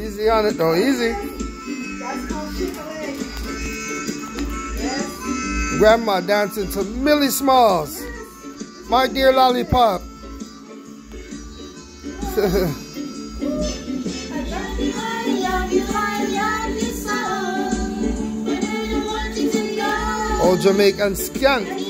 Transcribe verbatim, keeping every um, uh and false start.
Easy on it though, easy. That's called Chick-fil-A. Yes. Grandma dancing to Millie Smalls. My Dear Lollipop. Old Jamaican skank.